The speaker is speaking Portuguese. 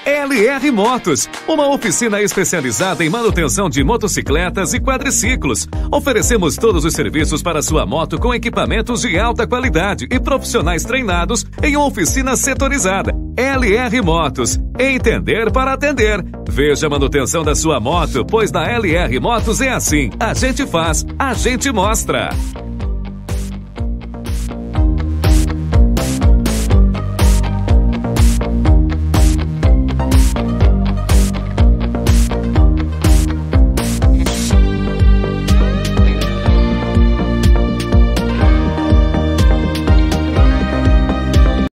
LR Motos, uma oficina especializada em manutenção de motocicletas e quadriciclos. Oferecemos todos os serviços para sua moto com equipamentos de alta qualidade e profissionais treinados em uma oficina setorizada. LR Motos, entender para atender. Veja a manutenção da sua moto, pois na LR Motos é assim. A gente faz, a gente mostra.